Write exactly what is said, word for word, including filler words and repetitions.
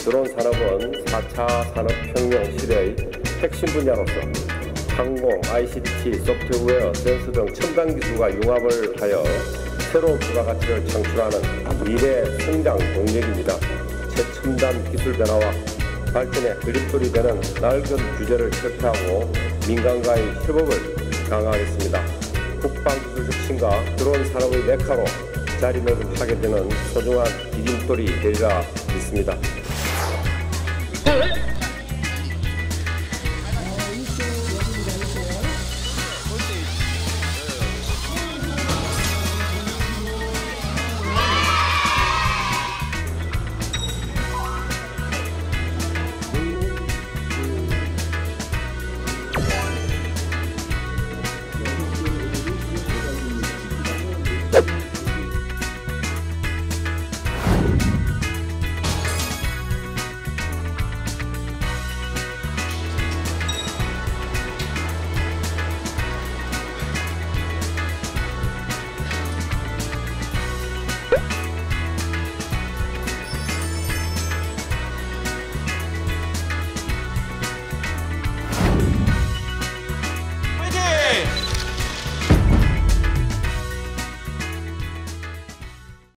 드론 산업은 사 차 산업혁명 시대의 핵심 분야로서 항공, 아이씨티, 소프트웨어, 센서 등 첨단 기술과 융합을 하여 새로운 부가가치를 창출하는 미래 성장 동력입니다. 최첨단 기술 변화와 발전의 그림돌이 되는 낡은 규제를 철폐하고 민간과의 협업을 강화하겠습니다. 국방기술 혁신과 드론 산업의 메카로 자리매김하게 되는 소중한 디딤돌이 되리라 믿습니다.